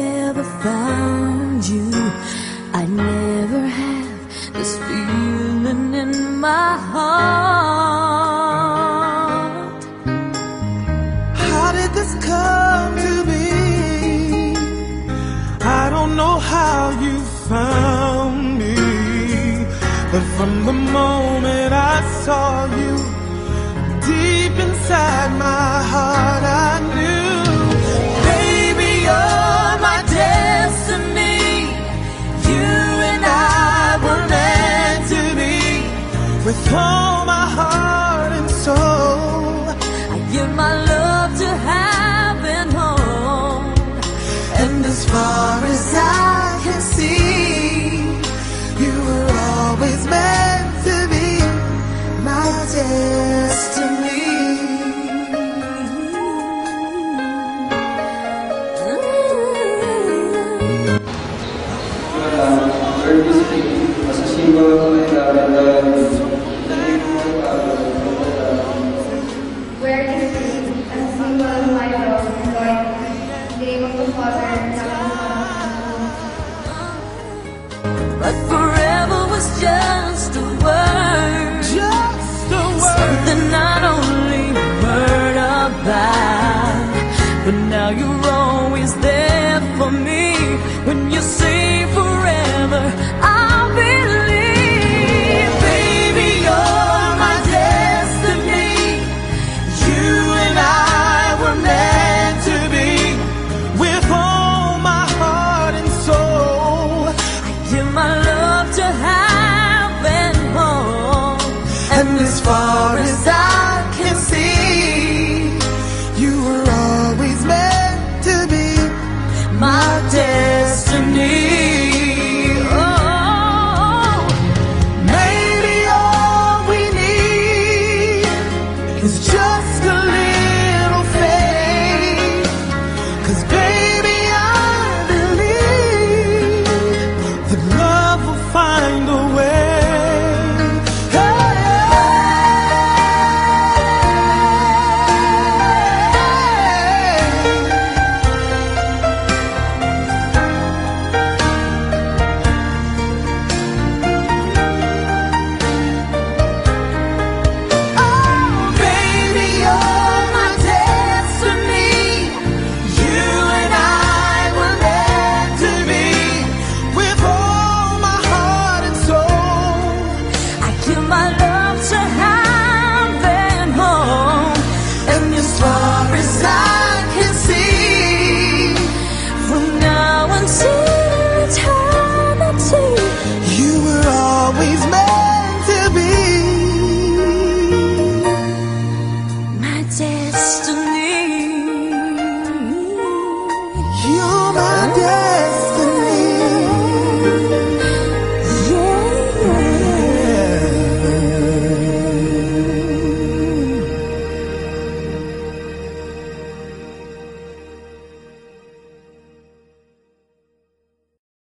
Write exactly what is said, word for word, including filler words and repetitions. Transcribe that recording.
ever found you, I never have this feeling in my heart. How did this come to be? I don't know how you found me, but from the moment I saw you, deep inside my heart I knew, baby, you're my destiny. You and I were meant to be. With all my heart and soul, I give my love to heaven home. and as far as I can see, you were always meant to be my destiny. Where is he, as a symbol of my love and loyalty, in the name of the Father, and the Son, But forever was just a word, Just a word. something not only heard about, but now you're always there for me. When you say forever, I'll believe. Baby, you're my destiny. You and I were meant to be. With all my heart and soul, I give my love to heaven home. and as far as I can see, you were always meant to be My destiny.